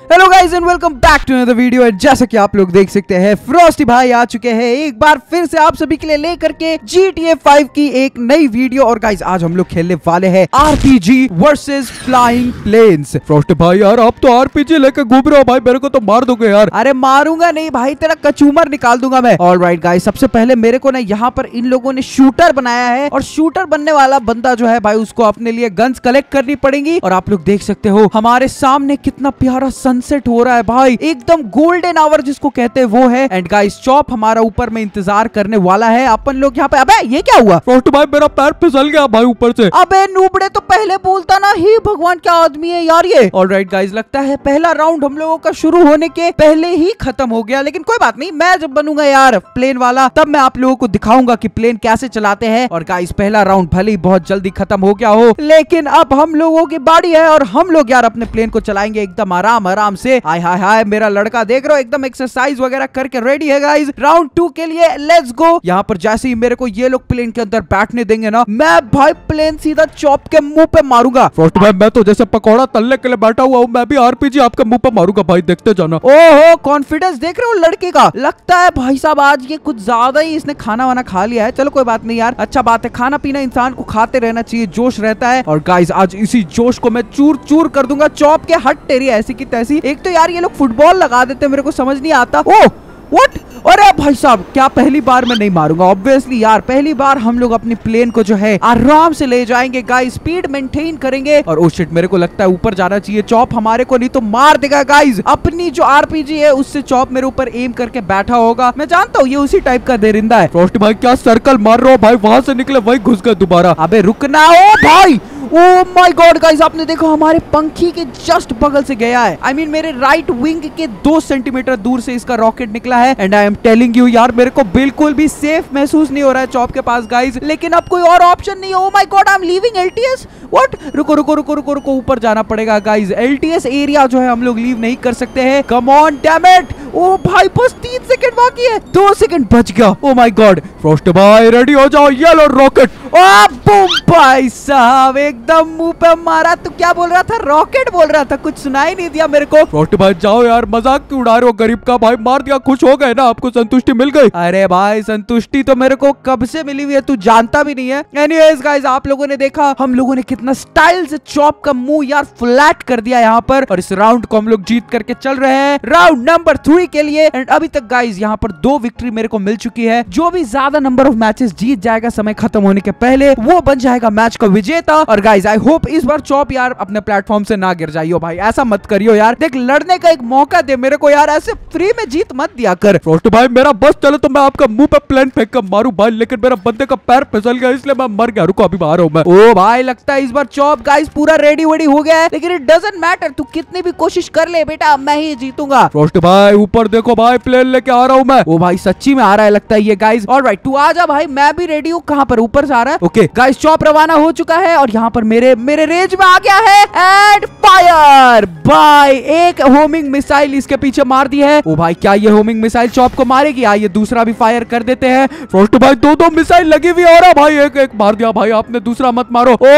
Hello guys and welcome back to another video. जैसा कि आप लोग देख सकते हैं फ्रॉस्टी भाई आ चुके हैं एक बार फिर से आप सभी के लिए लेकर के GTA 5 की एक नई वीडियो। और गाइस आज हम लोग खेलने वाले हैं RPG versus flying planes. Frosty भाई यार आप तो RPG लेकर घूम रहे हो भाई, मेरे को तो मार दोगे यार। अरे मारूंगा नहीं भाई, तेरा कचूमर निकाल दूंगा मैं। ऑलराइट गाइस, सबसे पहले मेरे को ना यहाँ पर इन लोगों ने शूटर बनाया है और शूटर बनने वाला बंदा जो है भाई उसको अपने लिए गन्स कलेक्ट करनी पड़ेंगी। और आप लोग देख सकते हो हमारे सामने कितना प्यारा सनसेट हो रहा है भाई, एकदम गोल्डन आवर जिसको कहते हैं वो है। एंड गाइस चॉप हमारा ऊपर में इंतजार करने वाला है। अपन लोग यहाँ पे, अबे ये क्या हुआ? फ्रॉस्टी भाई मेरा पैर फिसल गया भाई ऊपर से। अबे नूबड़े तो पहले बोलता ना, ही भगवान क्या आदमी है यार ये। ऑलराइट गाइस, लगता है पहला राउंड हम लोगों का शुरू होने के पहले ही खत्म हो गया, लेकिन कोई बात नहीं, मैं जब बनूंगा यार प्लेन वाला तब मैं आप लोगों को दिखाऊंगा कि प्लेन कैसे चलाते हैं। और गाइस पहला राउंड भले ही बहुत जल्दी खत्म हो गया हो, लेकिन अब हम लोगों की बारी है और हम लोग यार अपने प्लेन को चलाएंगे एकदम आराम आराम से। हाय हाय हाय, मेरा लड़का देख रहे हो एकदम एक्सरसाइज वगैरह करके रेडी है गाइस राउंड 2 के लिए। Let's go. यहाँ पर जैसे ही मेरे को ये लोग प्लेन के अंदर बैठने देंगे ना, मैं भाई प्लेन सीधा चॉप के मुंह पे मारूंगा। फ्रॉस्टी भाई मैं तो जैसे पकौड़ा तलने के लिए बैठा हुआ हूँ, मैं भी RPG आपके मुंह पे मारूंगा भाई, देखते जाना। ओहो कॉन्फिडेंस देख रहे हो लड़के का, लगता है भाई साहब आज ये कुछ ज्यादा ही इसने खाना वाना खा लिया है। चलो कोई बात नहीं यार, अच्छा बात है, खाना पीना इंसान को खाते रहना चाहिए, जोश रहता है। और गाइस आज इसी जोश को मैं चूर चूर कर दूंगा चॉप के। हट तेरी ऐसी की तैसी। एक तो यार ये लोग फुटबॉल लगा देते, मेरे को समझ नहीं आता। Oh what? अरे भाई साहब क्या पहली बार मैं नहीं मारूंगा? ऑब्वियसली यार पहली बार हम लोग अपनी प्लेन को जो है आराम से ले जाएंगे गाइस, स्पीड मेंटेन करेंगे। और ओ शिट, मेरे को लगता है ऊपर जाना चाहिए। चॉप हमारे को नहीं तो मार देगा गाइस। अपनी जो RPG है उससे चॉप मेरे ऊपर एम करके बैठा होगा, मैं जानता हूँ ये उसी टाइप का दरिंदा है। फ्रॉस्टी भाई क्या सर्कल मार रहे हो भाई, वहां से निकले वही घुस गए दोबारा। अबे रुकना। ओ भाई ओ माय गॉड गाइस, आपने देखो हमारे पंखी के जस्ट बगल से गया है। I mean, मेरे राइट विंग के 2 सेंटीमीटर दूर से इसका रॉकेट निकला है। And I am telling you यार मेरे को बिल्कुल भी सेफ महसूस नहीं हो रहा है चॉप के पास गाइस, लेकिन अब कोई और ऑप्शन नहीं है। Oh my god I am leaving LTS। What? रुको रुको रुको रुको रुको, ऊपर जाना पड़ेगा गाइस। LTS एरिया जो है हम लोग लीव नहीं कर सकते हैं। Come on damn it. Oh भाई बस 3 सेकंड बाकी है, 2 सेकंड बच गया। Oh my god. फ्रॉस्टी भाई रेडी हो जाओ, ये लो रॉकेट। ओ बूम भाई साहब एकदम मुंह पे मारा। तू क्या बोल रहा था? रॉकेट बोल रहा था, कुछ सुनाई नहीं दिया मेरे को। फ्रॉस्टी भाई जाओ यार, मजाक क्यों उड़ा रहे हो गरीब का? भाई मार दिया, खुश हो गए ना, आपको संतुष्टि मिल गई? अरे भाई संतुष्टि तो मेरे को कब से मिली हुई है, तू जानता भी नहीं है। एनीवेज गाइस आप लोगों ने देखा हम लोगों ने कितना स्टाइल से चॉप का मुंह यार फ्लैट कर दिया यहाँ पर। और इस राउंड को हम लोग जीत करके चल रहे हैं राउंड नंबर 3 के लिए। एंड अभी तक गाइस यहाँ पर 2 विक्ट्री मेरे को मिल चुकी है। जो भी ज्यादा नंबर ऑफ मैचेस जीत जाएगा समय खत्म होने के पहले, वो बन जाएगा मैच का विजेता। और गाइस आई होप इस बार चॉप यार अपने प्लेटफॉर्म से ना गिर जाइयो भाई, ऐसा मत करियो यार। देख लड़ने का एक मौका दे मेरे को यार, ऐसे फ्री में जीत मत दिया कर। फ्रॉस्टी भाई मेरा बस चलो तो मैं आपका मुंह पे प्लेन फेंक कर मारूं भाई, लेकिन मेरा बंदे का पैर फिसल गया इसलिए मैं मर गया। रुको अभी बाहर हूं मैं। ओ भाई लगता है इस बार चॉप गाइस पूरा रेडी वेडी हो गया है, लेकिन इट डजंट मैटर, तू कितनी भी कोशिश कर ले बेटा मैं ही जीतूंगा। फ्रॉस्टी भाई ऊपर देखो भाई, प्लेन लेके आ रहा हूं मैं। ओ भाई सच्ची में आ रहा है लगता है ये गाइस। ऑलराइट तू आ जा भाई, मैं भी रेडी हूँ। कहाँ पर? ऊपर से आ रहा है। ओके गाइस चॉप रवाना हो चुका है और यहाँ पर मेरे रेंज में आ गया है। एंड फायर भाई, एक होमिंग मिसाइल इसके पीछे मार दी है। ओ भाई क्या ये होमिंग मिसाइल चॉप को मारेगी? ये दूसरा भी फायर कर देते हैं। फ्रॉस्टी भाई 2 मिसाइल लगी हुई और भाई एक मार दिया भाई आपने, दूसरा मत मारो। ओ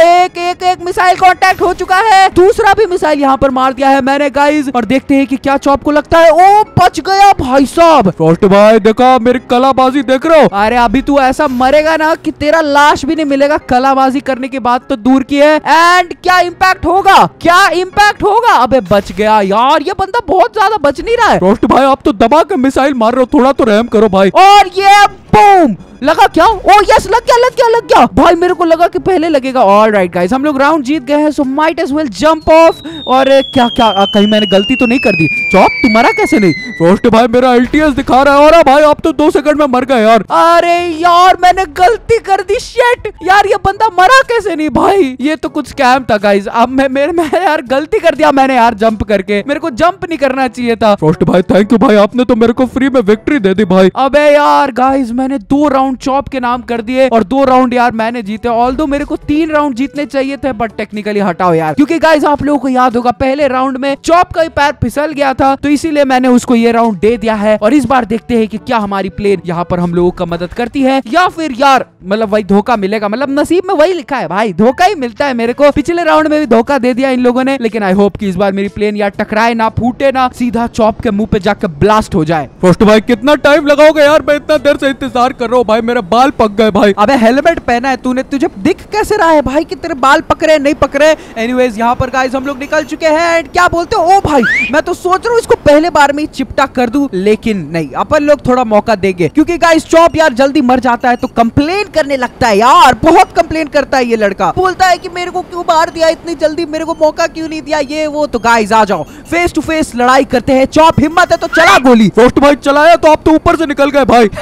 एक मिसाइल कांटेक्ट हो चुका है, दूसरा भी मिसाइल यहाँ पर मार दिया है मैंने गाइस। और देखते हैं कि क्या चॉप को लगता है। ओ बच गया भाई साहब। फ्रॉस्टी भाई देखा मेरी कलाबाजी देख रहे हो? अरे अभी तू ऐसा मरेगा ना कि तेरा लाश भी नहीं मिलेगा। कलाबाजी करने की बात तो दूर की है। एंड क्या इम्पैक्ट होगा? क्या इम्पैक्ट होगा? अबे बच गया यार, ये बंदा बहुत ज्यादा बच नहीं रहा है। फ्रॉस्टी भाई आप तो दबा के मिसाइल मार रहे हो, थोड़ा तो रहम करो भाई। और ये बूम लगा क्या? ओ यस लग गया भाई, मेरे को लगा कि पहले लगेगा। ऑलराइट गाइस हम लोग राउंड जीत गए हैं, so might as well jump off. और क्या कहीं मैंने गलती तो नहीं कर दी? चॉप तुम्हारा कैसे नहीं? फ्रॉस्टी भाई मेरा LTS दिखा रहा है और भाई आप तो 2 सेकंड में मर गए यार। अरे यार मैंने गलती कर दी, शिट यार ये बंदा मरा कैसे नहीं भाई? ये तो कुछ स्कैम था गाइस। अब मैं यार गलती कर दिया मैंने यार जंप करके, मेरे को जंप नहीं करना चाहिए था। फ्रॉस्टी भाई थैंक यू भाई, आपने तो मेरे को फ्री में विक्ट्री दे दी भाई। अबे यार गाइस मैंने 2 राउंड राउंड चॉप के नाम कर दिए और 2 राउंड यार मैंने जीते। ऑल्दो मेरे को 3 राउंड जीतने चाहिए थे, बट टेक्निकली हटाओ यार, क्योंकि गाइस आप लोगों को याद होगा पहले राउंड में चॉप का पैर फिसल गया था, तो इसीलिए मैंने उसको ये राउंड दे दिया है। और इस बार देखते हैं कि क्या हमारी प्लेन यहाँ पर हम लोगों का मदद करती है या फिर यार मतलब वही धोखा मिलेगा। मतलब नसीब में वही लिखा है भाई, धोखा ही मिलता है मेरे को। पिछले राउंड में भी धोखा दे दिया इन लोगों ने, लेकिन आई होप कि इस बार मेरी प्लेन यार टकराए ना, फूटे ना, सीधा चॉप के मुंह पे जाकर ब्लास्ट हो जाए। फ्रॉस्ट भाई कितना टाइम लगाओगे यार, मैं इतना देर से इंतजार कर रहा हूँ भाई, मेरे बाल पक गए भाई। अबे हेलमेट पहना है तूने, तुझे दिख कैसे रहा है भाई कि तेरे बाल पक रहे नहीं पक रहे। एनीवेज यहाँ पर गाइस हम लोग निकल चुके हैं एंड क्या बोलते हो, ओ भाई मैं तो सोच रहा हूँ इसको पहले बार में ही चिपटा कर दूं, लेकिन नहीं, अपन लोग थोड़ा मौका देंगे, क्योंकि गाइस चॉप यार जल्दी मर जाता है तो कंप्लेन करने लगता है यार, बहुत कंप्लेन करता है ये लड़का, बोलता है कि मेरे को क्यों मार दिया इतनी जल्दी, मेरे को मौका क्यों नहीं दिया, ये वो। तो गाइस आ जाओ फेस टू फेस लड़ाई करते हैं। चॉप हिम्मत है तो चला गोली। फ्रॉस्ट भाई चलाया तो आप तो ऊपर से निकल गए भाई।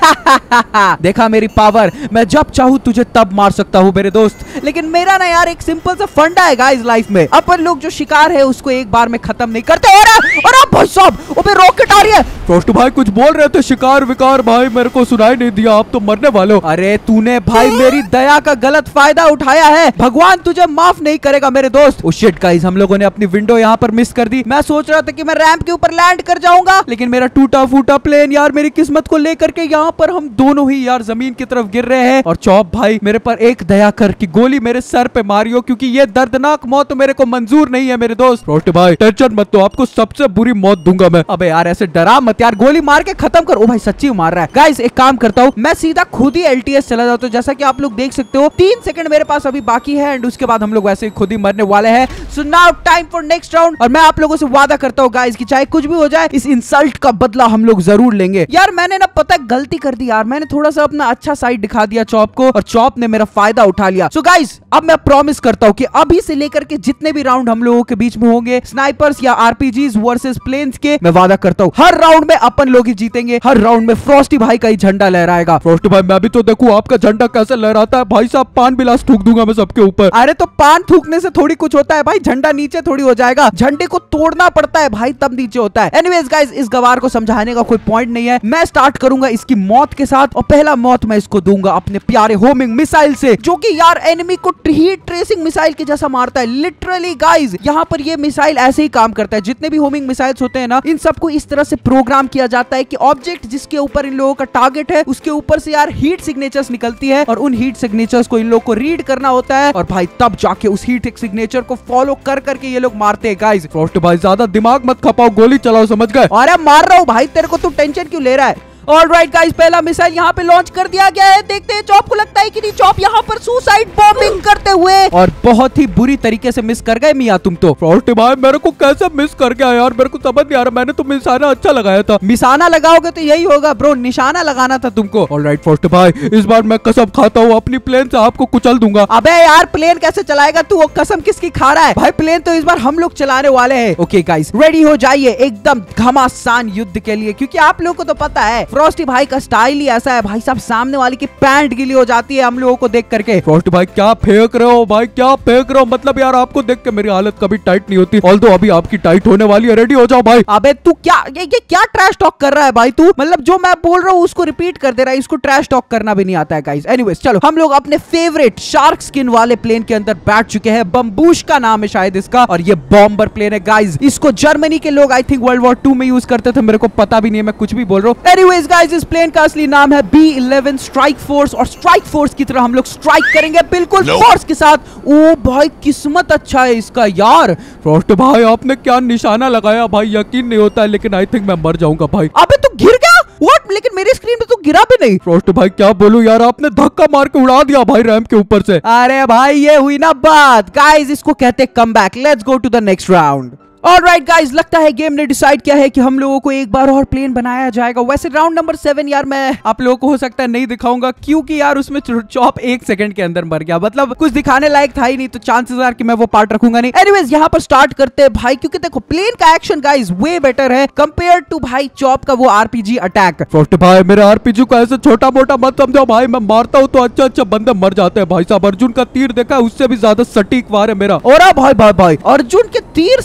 देखा मेरी पावर, मैं जब चाहूँ तुझे तब मार सकता हूँ मेरे दोस्त। लेकिन मेरा ना यार एक सिंपल सा फंडा है गाइस लाइफ में, अपन लोग जो शिकार है उसको एक बार में खत्म नहीं करते। और भाई साहब ओबे रॉकेट आ रही है। फ्रॉस्ट भाई कुछ बोल रहे थे शिकार विकार, भाई मेरे को सुनाई नहीं दिया, आप तो मरने वाले हो। अरे तूने भाई मेरी दया का गलत फायदा उठाया है, भगवान तुझे माफ नहीं करेगा मेरे दोस्त। ओ शिट गाइस हम लोगों ने अपनी विंडो यहाँ पर मिस कर दी। मैं सोच रहा था कि मैं रैंप के ऊपर लैंड कर जाऊंगा, लेकिन मेरा टूटा फूटा प्लेन यार मेरी किस्मत को लेकर के यहाँ पर हम दोनों ही यार जमीन की तरफ गिर रहे हैं। और चॉप भाई मेरे पर एक दया कर की गोली मेरे सर पे मारियो, क्योंकि ये दर्दनाक मौत मेरे को मंजूर नहीं है मेरे दोस्त। फ्रॉस्ट भाई टेंशन मत लो, आपको सबसे बुरी मौत दूंगा मैं। अबे यार ऐसे डरा मत यार, गोली मार के खत्म कर। ओ भाई सच्ची मार रहा है। गाइस एक काम करता हूँ, मैं सीधा खुद ही LTS चला जाता हूँ। जैसा कि आप लोग देख सकते हो 3 सेकंड मेरे पास अभी बाकी है एंड उसके बाद हम लोग वैसे ही खुद ही मरने वाले हैं। So now time for next round. और मैं आप लोगों से वादा करता हूँ गाइस कि चाहे कुछ भी हो जाए, इस इंसल्ट का बदला हम लोग जरूर लेंगे। यार मैंने ना पता गलती कर दी यार, मैंने थोड़ा सा अपना अच्छा साइड दिखा दिया चॉप को और चॉप ने मेरा फायदा उठा लिया। सो गाइस अब मैं प्रॉमिस करता हूँ कि अभी से लेकर के जितने भी राउंड हम लोगों के बीच में होंगे, स्नाइपर्स या RPGs वर्सेस प्लेन्स के, मैं वादा करता हूँ हर राउंड में अपन लोग ही जीतेंगे, हर राउंड में फ्रॉस्टी भाई का ही झंडा लहराएगा। फ्रॉस्ट भाई मैं भी तो देखूं आपका झंडा कैसे लहराता है भाई साहब, पान बिलास थूक दूंगा मैं सबके ऊपर। अरे तो पान थूकने से थोड़ी कुछ होता है भाई, झंडा नीचे थोड़ी हो जाएगा, झंडे को तोड़ना पड़ता है भाई तब नीचे होता है। एनीवेज गाइस इस गवार को समझाने का कोई पॉइंट नहीं है, मैं स्टार्ट करूंगा इसकी मौत के साथ और पहला मौत मैं इसको दूंगा अपने प्यारे होमिंग मिसाइल से, जो कि यार एनिमी को हीट ट्रेसिंग मिसाइल के जैसा मारता है लिटरली। गाइस यहाँ पर ये मिसाइल ऐसे ही काम करता है, जितने भी होमिंग मिसाइल्स होते हैं ना इन सबको इस तरह से प्रोग्राम किया जाता है कि ऑब्जेक्ट जिसके ऊपर इन लोगों का टारगेट है उसके ऊपर से यार हीट सिग्नेचर्स निकलती है और उन हीट सिग्नेचर्स को इन लोगों को रीड करना होता है और भाई तब जाके उस हीट सिग्नेचर को फॉलो कर करके ये लोग मारते हैं। गाइस फ्रॉस्ट भाई ज्यादा दिमाग मत खपाओ, गोली चलाओ, समझ गए? अरे मार रहा हूँ भाई तेरे को, तू टेंशन क्यों ले रहा है। ऑलराइट गाइस पहला मिसाइल यहाँ पे लॉन्च कर दिया गया है, देखते हैं चॉप को लगता है कि नहीं। चॉप यहाँ पर सुसाइड बॉम्बिंग करते हुए और बहुत ही बुरी तरीके से मिस कर गए मियां तुम तो। फ्रॉस्ट भाई मेरे को कैसे मिस कर गया यार, मेरे को समझ नहीं आ रहा, मैंने तो निशाना अच्छा लगाया था। निशाना लगाओगे तो यही होगा ब्रो, निशाना लगाना था तुमको। ऑलराइट फ्रॉस्ट भाई इस बार मैं कसम खाता हूँ अपनी प्लेन से आपको कुचल दूंगा। अबे यार प्लेन कैसे चलाएगा तू, वो कसम किसकी खा रहा है भाई, प्लेन तो इस बार हम लोग चलाने वाले हैं। ओके गाइस रेडी हो जाइए एकदम घमासान युद्ध के लिए, क्योंकि आप लोगों को तो पता है फ्रॉस्टी भाई का स्टाइल ही ऐसा है भाई साहब, सामने वाले की पैंट गीली हो जाती है हम लोगों को देख करके। फ्रॉस्ट भाई क्या फेंक रहे हो भाई, क्या फेंक रहे हो, मतलब यार आपको देख के मेरी हालत कभी टाइट नहीं होती, ऑल्दो अभी आपकी टाइट होने वाली है, रेडी हो जाओ भाई। अबे तू क्या ये क्या ट्रैश टॉक कर रहा है भाई तू, मतलब जो मैं बोल रहा हूँ उसको रिपीट कर दे रहा है, इसको ट्रैश टॉक करना भी नहीं आता है गाइस। एनीवेज चलो हम लोग अपने फेवरेट शार्क स्किन वाले प्लेन के अंदर बैठ चुके हैं, बम्बूश का नाम है शायद इसका, और ये बॉम्बर प्लेन है गाइस। इसको जर्मनी के लोग आई थिंक वर्ल्ड वॉर 2 में यूज करते थे, मेरे को पता भी नहीं है, मैं कुछ भी बोल रहा हूँ। एनीवेज गाइस इस प्लेन का असली नाम है B-11 स्ट्राइक फोर्स, और स्ट्राइक फोर्स की तरह हम लोग स्ट्राइक करेंगे बिल्कुल फोर्स के साथ। ओ भाई किस्मत अच्छा है इसका यार। फ्रॉस्ट भाई आपने क्या निशाना लगाया भाई, यकीन नहीं होता है, लेकिन आई थिंक मैं मर जाऊंगा भाई। अबे तू गिर गया व्हाट, लेकिन मेरी स्क्रीन पे तो गिरा भी नहीं। फ्रॉस्ट भाई क्या बोलूं यार, आपने धक्का मार के उड़ा दिया भाई रैंप के ऊपर से। अरे भाई ये हुई ना बात गाइस, इसको कहते हैं come back. Let's go to the next round. Alright guys लगता है गेम ने डिसाइड किया है कि हम लोगों को एक बार और प्लेन बनाया जाएगा। वैसे राउंड नंबर 7 यार मैं आप लोगों को हो सकता है नहीं दिखाऊंगा, क्योंकि यार उसमें चॉप 1 सेकंड के अंदर मर गया, मतलब कुछ दिखाने लायक था ही नहीं, तो चांसेस आर कि मैं वो पार्ट रखूंगा नहीं। एनीवेज यहाँ पर स्टार्ट करते हैं भाई, क्योंकि देखो प्लेन का एक्शन गाइस वे बेटर है कंपेयर टू भाई चॉप का वो RPG अटैक। फ्रॉस्ट भाई मेरे RPG को ऐसे छोटा मोटा मत समझो भाई, मैं मारता हूँ तो अच्छा अच्छा बंदे मर जाते हैं भाई साहब। अर्जुन का तीर देखा, उससे भी ज्यादा सटीक वार है मेरा। और भाई भाई भाई अर्जुन के तीर से कंपेयर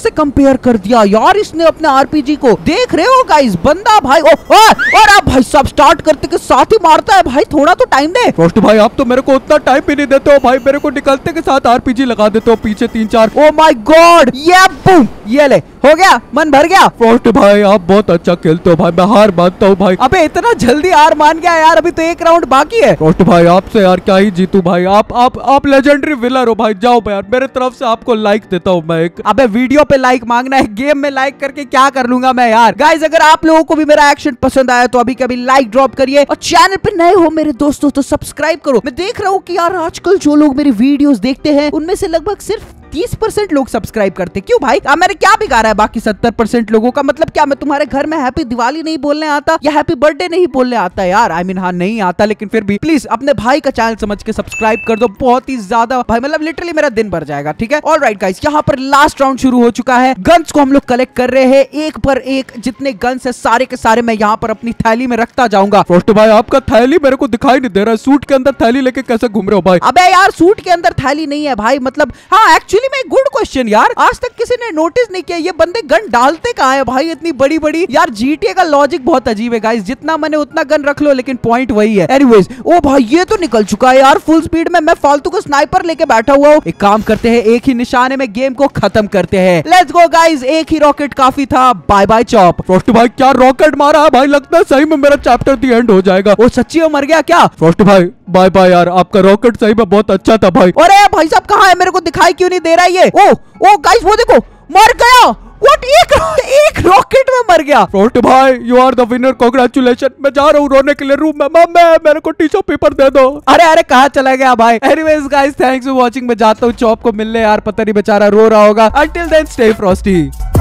रिपेयर कर दिया यार इसने अपने आरपीजी को। देख रहे हो गाइस बंदा भाई और आप भाई सब स्टार्ट करते के साथ ही मारता है भाई, थोड़ा तो टाइम दे। फ्रॉस्ट भाई आप तो मेरे को उतना टाइम भी नहीं देते हो भाई, मेरे को निकलते के साथ आरपीजी लगा देते हो पीछे 3-4। ओ माय गॉड, ये बूम, ये ले, हो गया, मन भर गया। फ्रॉस्ट भाई आप बहुत अच्छा खेलते हो भाई, मैं हार मानता हूँ भाई। अबे इतना जल्दी हार मान गया यार, अभी तो एक राउंड बाकी है। फ्रॉस्ट भाई आपसे यार क्या ही जीतू भाई, आप लेजेंडरी विनर हो भाई। जाओ यार मेरे तरफ से आपको लाइक देता हूँ मैं एक। अबे वीडियो पे लाइक मांगना है, गेम में लाइक करके क्या कर लूंगा मैं यार। गाइस अगर आप लोगों को भी मेरा एक्शन पसंद आया तो अभी कभी लाइक ड्रॉप करिए, और चैनल पे नए हो मेरे दोस्तों तो सब्सक्राइब करो। मैं देख रहा हूँ कि यार आजकल जो लोग मेरी वीडियोस देखते हैं उनमें से लगभग सिर्फ 30% लोग सब्सक्राइब करते। क्यों भाई, अब मैंने क्या बिगाड़ा है बाकी 70% लोगों का? मतलब क्या मैं तुम्हारे घर में हैप्पी दिवाली नहीं बोलने आता या हैप्पी बर्थडे नहीं बोलने आता यार? आई मीन हाँ नहीं आता, लेकिन फिर भी प्लीज अपने भाई का चैनल समझ के सब्सक्राइब कर दो, बहुत ही ज्यादा भाई, मतलब लिटरली मेरा दिन भर जाएगा। ठीक है, ऑलराइट गाइस, यहाँ पर लास्ट राउंड शुरू हो चुका है। गन्स को हम लोग कलेक्ट कर रहे हैं एक पर एक, जितने गन्स है सारे के सारे मैं यहाँ पर अपनी थैली में रखता जाऊंगा। फ्रॉस्ट भाई आपका थैली मेरे को दिखाई नहीं दे रहा है, सूट के अंदर थैली लेके कैसे घूम रहे हो भाई? अबे यार सूट के अंदर थैली नहीं है भाई, मतलब हाँ एक्चुअली में गुड क्वेश्चन यार, आज तक किसी ने नोटिस नहीं किया ये बंदे गन डालते कहाँ है भाई इतनी बड़ी बड़ी। यार जीटीए का लॉजिक बहुत अजीब है गाइस, जितना मैंने उतना गन रख लो लेकिन पॉइंट वही है। एनीवेज, ओ भाई ये तो निकल चुका है यार फुल स्पीड में, मैं फालतू का स्नाइपर लेके बैठा हुआ हूँ। एक काम करते हैं, एक ही निशाने में गेम को खत्म करते हैं। लेट्स गो गाइस, एक ही रॉकेट काफी था, बाय बाय चॉप। फ्रॉस्ट भाई क्या रॉकेट मारा है भाई, लगता है सही में मेरा चैप्टर दी एंड हो जाएगा। वो सच्ची में मर गया क्या? फ्रॉस्ट भाई बाय बाय यार, आपका रॉकेट सही में बहुत अच्छा था भाई। अरे भाई साहब कहाँ है, मेरे को दिखाई क्यों नहीं दे रहा ये? ओ गाइस वो देखो, मर गया। व्हाट, एक रॉकेट में मर गया। फ्रॉस्ट भाई you are the winner, congratulation. मैं जा रहा हूँ रोने के लिए रूम में, मम्मी मेरे को टिश्यू पेपर दे दो। अरे कहाँ चला गया भाई? Anyways guys thanks for watching, मैं जाता हूँ चॉप को मिलने यार, पता नहीं बेचारा रो रहा होगा। Until then stay Frosty.